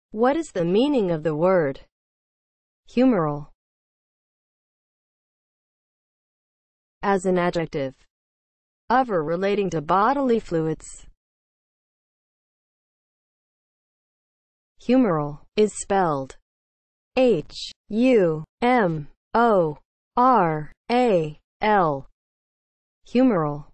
What is the meaning of the word humoral? As an adjective of or relating to bodily fluids. Humoral is spelled H-U-M-O-R-A-L. Humoral.